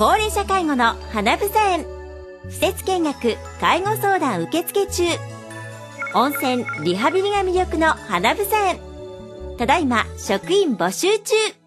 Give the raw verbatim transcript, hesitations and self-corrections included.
高齢者介護の花房園。施設見学、介護相談受付中。温泉、リハビリが魅力の花房園。ただいま職員募集中。